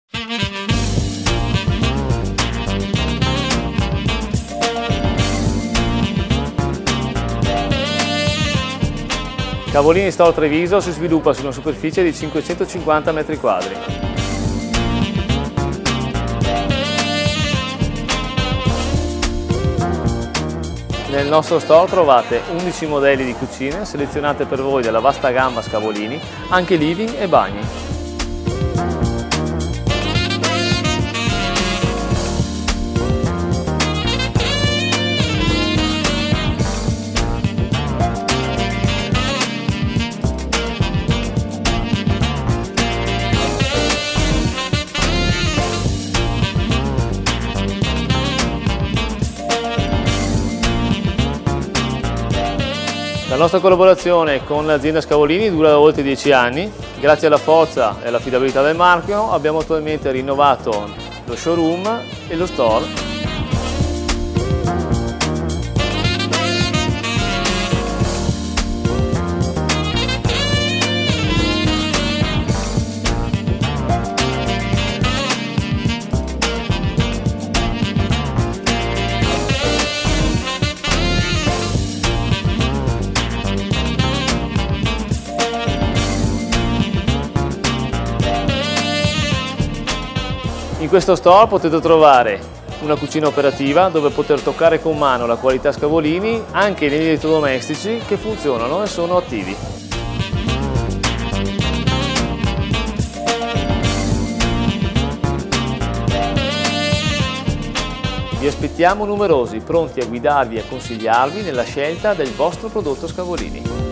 Cavolini Store Treviso si sviluppa su una superficie di 550 m². Nel nostro store trovate 11 modelli di cucine selezionate per voi dalla vasta gamma Scavolini, anche living e bagni. La nostra collaborazione con l'azienda Scavolini dura da oltre 10 anni. Grazie alla forza e all'affidabilità del marchio abbiamo attualmente rinnovato lo showroom e lo store. In questo store potete trovare una cucina operativa dove poter toccare con mano la qualità Scavolini anche negli elettrodomestici che funzionano e sono attivi. Vi aspettiamo numerosi, pronti a guidarvi e a consigliarvi nella scelta del vostro prodotto Scavolini.